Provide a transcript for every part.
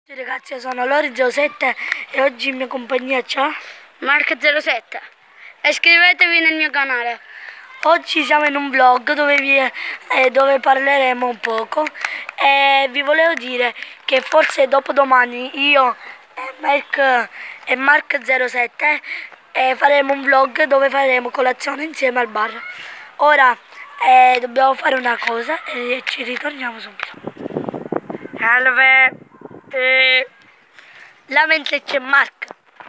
Ragazzi, io sono Lori07 e oggi in mia compagnia c'è Mark07 e iscrivetevi nel mio canale. Oggi siamo in un vlog dove parleremo un poco e vi volevo dire che forse dopodomani io e Mark07 faremo un vlog dove faremo colazione insieme al bar. Ora dobbiamo fare una cosa e ci ritorniamo subito. Salve! Là mentre c'è Mark.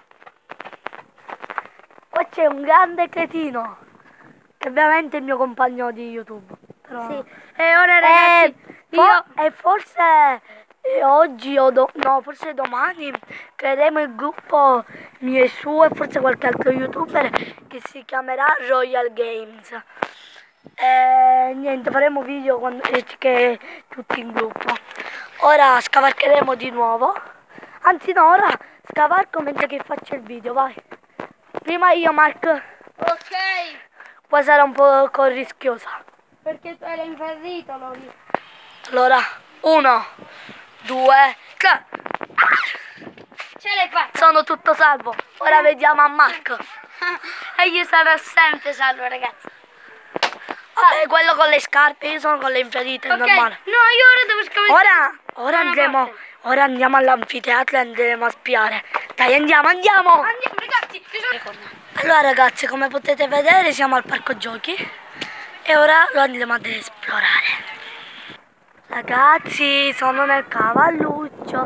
Poi c'è un grande cretino, che ovviamente è il mio compagno di YouTube. Però... Sì. E ora ragazzi, forse oggi no, forse domani creeremo il gruppo mio e suo e forse qualche altro YouTuber che si chiamerà Royal Games. E niente, faremo video che tutti in gruppo. Ora scavalcheremo di nuovo. Anzi no, ora scavalco mentre che faccio il video, vai. Prima io, Mark. ok, Poi sarà un po' rischiosa. perché tu eri inferrito, Lori. Allora, 1, 2, 3. Ce l'hai fatta. Sono tutto salvo. Ora vediamo a Mark. E io sarò sempre salvo, ragazzi. Vabbè, quello con le scarpe, io sono con le infradite, è Ok, normale. no, io ora devo scavalcare. Ora andiamo all'anfiteatro e andremo a spiare. Dai, andiamo. Andiamo, ragazzi. Allora ragazzi, come potete vedere siamo al parco giochi e ora lo andremo ad esplorare. Ragazzi, sono nel cavalluccio.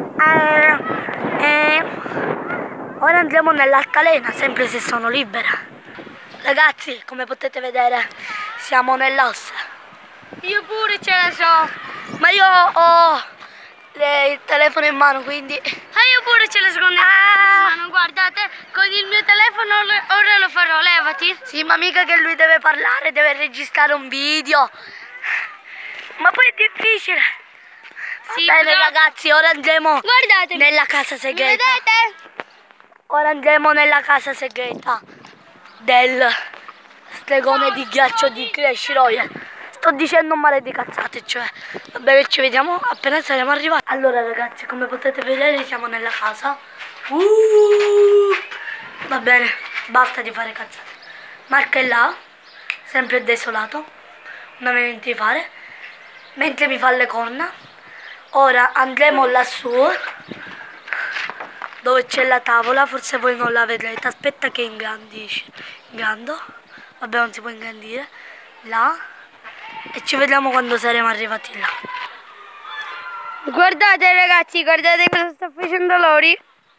Ora andremo nell'altalena, sempre se sono libera. Ragazzi, come potete vedere, siamo nell'ossa. Io pure ce la so. Ma io ho il telefono in mano, quindi... Io pure ce la so con il telefono in mano, guardate, con il mio telefono ora lo farò, levati. Sì, ma mica che lui deve parlare, deve registrare un video. Ma poi è difficile. Sì, bene però... ragazzi, ora andremo Guardate, nella casa mi segreta. vedete? Ora andremo nella casa segreta del stregone di ghiaccio di Clash Royale. Sto dicendo un mare di cazzate, cioè. Vabbè, che ci vediamo appena saremo arrivati. Allora ragazzi, come potete vedere siamo nella casa. Va bene, basta di fare cazzate. Marco è là, sempre desolato, non ha niente di fare, mentre mi fa le corna. Ora andremo lassù, dove c'è la tavola, forse voi non la vedrete. Aspetta che ingrando. Vabbè, non si può ingrandire. Là. E ci vediamo quando saremo arrivati là. Guardate ragazzi, guardate cosa sta facendo Lori.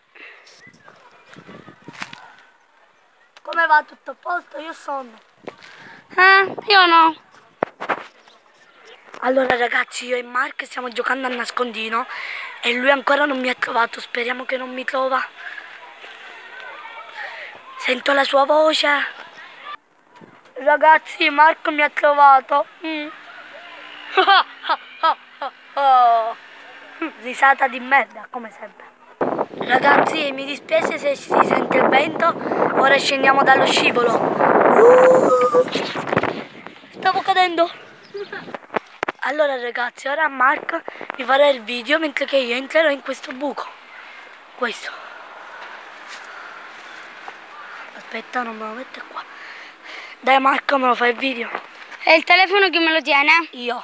Come va? Tutto a posto? Io sono. Io no. Allora ragazzi, io e Mark stiamo giocando a nascondino e lui ancora non mi ha trovato. Speriamo che non mi trova. Sento la sua voce. Ragazzi, Marco mi ha trovato. Risata di merda, come sempre. Ragazzi, mi dispiace se si sente il vento. Ora scendiamo dallo scivolo. Stavo cadendo. Allora ragazzi, ora Marco vi farà il video mentre che io entrerò in questo buco. Questo. Aspetta, non me lo metto qua. Dai Marco, me lo fai il video? È il telefono che me lo tiene? Io.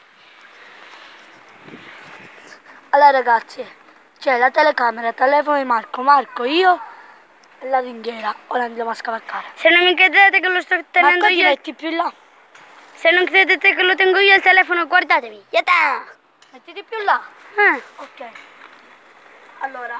Allora ragazzi, c'è la telecamera, il telefono di Marco, io e la ringhiera. Ora andiamo a scavalcare. Se non mi credete che lo sto tenendo Marco, ti io... metti più là. Se non credete che lo tengo io il telefono, guardatevi. Yata! Mettiti più là. Ok. Allora.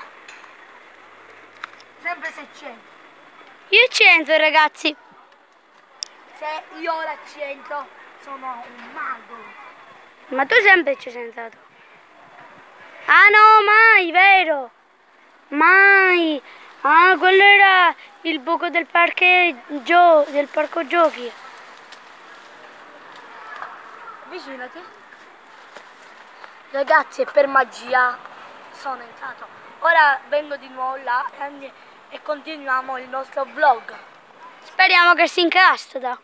Sempre se c'entro. Io c'entro ragazzi. Se io ora c'entro, sono un mago. Ma tu sempre ci sei entrato. Ah no, mai, vero? Mai. Ah, quello era il buco del parcheggio, del parco giochi. Avvicinati. Ragazzi, è per magia sono entrato. Ora vengo di nuovo là e continuiamo il nostro vlog. Speriamo che si incastra.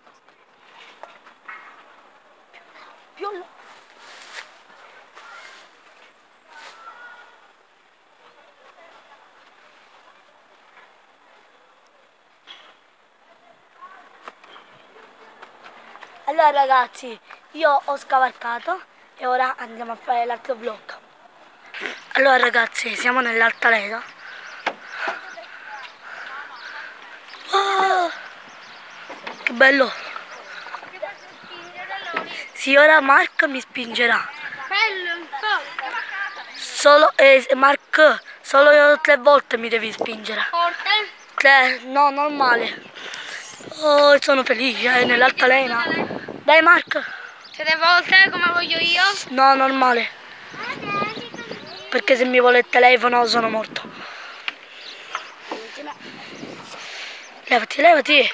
Più là. Allora ragazzi, io ho scavalcato e ora andiamo a fare l'altro vlog. Allora ragazzi, siamo nell'altalena. Oh, che bello! Sì, ora Mark mi spingerà. Bello, Solo, Mark, solo 3 volte mi devi spingere. forte. 3, no, normale. Oh, sono felice, nell'altalena. Dai Mark. 3 volte come voglio io. No, normale. Perché se mi vuole il telefono sono morto. Levati, levati.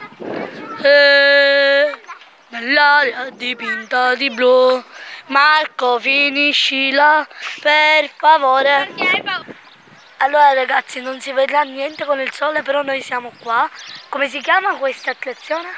Nell'aria dipinta di blu. Marco, finiscila, per favore. Perché hai paura? Allora ragazzi, non si vedrà niente con il sole, però noi siamo qua. Come si chiama questa attrazione?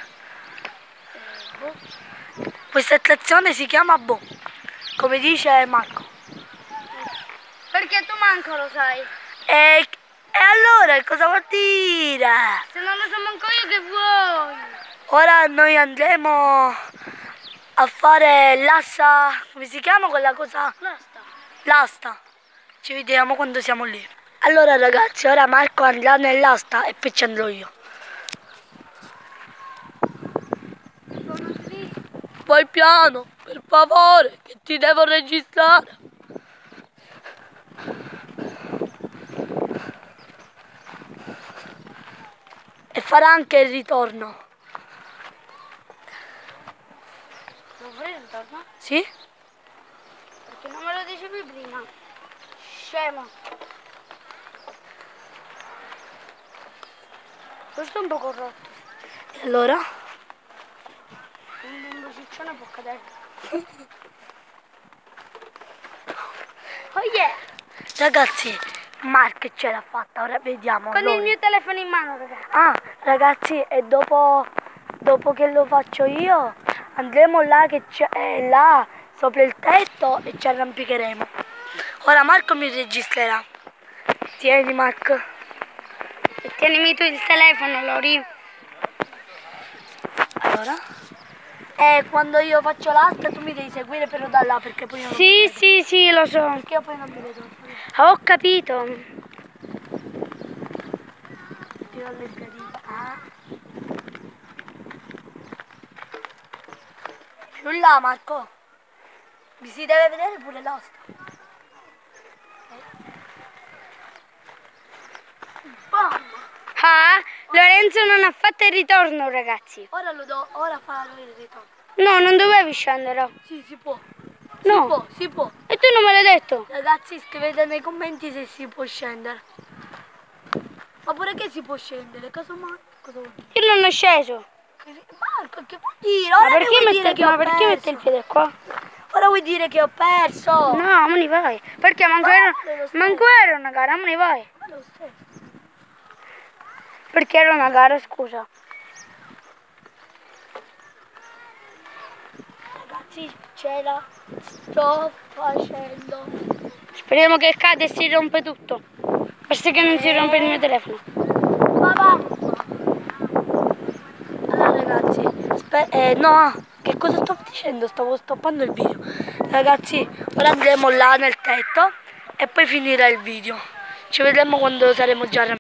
Questa attrazione si chiama Boh, come dice Marco. Perché tu manco lo sai. E allora cosa vuol dire? Se non lo so manco io che vuoi. Ora noi andremo a fare l'asta, come si chiama quella cosa? Basta. L'asta. Ci vediamo quando siamo lì. Allora ragazzi, ora Marco andrà nell'asta e poi ci andrò io. Vai piano, per favore, che ti devo registrare. E farà anche il ritorno. Lo vuoi il ritorno? Sì? Perché non me lo dicevi prima. Scemo. Questo è un po' corrotto. E allora? Un bimbo ciccione può cadere. Oh yeah! Ragazzi, Mark ce l'ha fatta, ora vediamo. Con il mio telefono in mano, ragazzi. Ah, ragazzi, e dopo che lo faccio io, andremo là che c'è là sopra il tetto e ci arrampicheremo. Ora Marco mi registrerà. Tieni Marco. E tienimi tu il telefono, Lori. Allora? E quando io faccio l'asta tu mi devi seguire però da là perché poi io non mi vedo. Sì, lo so. Perché io poi non mi vedo. Ho capito. Ti do le sgradine. Ah. Più là Marco. Mi si deve vedere pure l'asta. Ah, Lorenzo non ha fatto il ritorno, ragazzi. Ora lo do, ora farò il ritorno. No, non dovevi scendere. Sì, si può. No. Si può. E tu non me l'hai detto. Ragazzi, scrivete nei commenti se si può scendere. Ma pure che si può scendere? Cosa vuol dire? Io non ho sceso. Marco, che vuol dire? Ora Ma perché, vuoi dire che ho perché perso? mette il piede qua? Ora vuoi dire che ho perso? No, ma ne vai. Perché manco era una gara, ma ne vai. Ma lo stesso. Perché era una gara, scusa. Ragazzi, ce la sto facendo. Speriamo che cade e si rompe tutto. Basta che non si rompe il mio telefono. Ma va. Allora ragazzi, no, che cosa sto dicendo? Stavo stoppando il video. Ragazzi, ora andremo là nel tetto e poi finirà il video. Ci vedremo quando saremo già